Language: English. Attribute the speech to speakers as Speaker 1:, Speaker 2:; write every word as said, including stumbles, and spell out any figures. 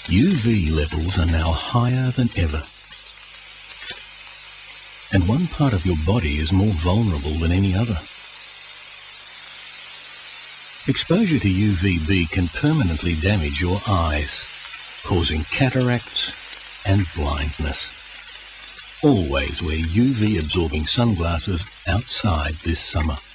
Speaker 1: U V levels are now higher than ever. And one part of your body is more vulnerable than any other. Exposure to U V B can permanently damage your eyes, causing cataracts and blindness. Always wear U V-absorbing sunglasses outside this summer.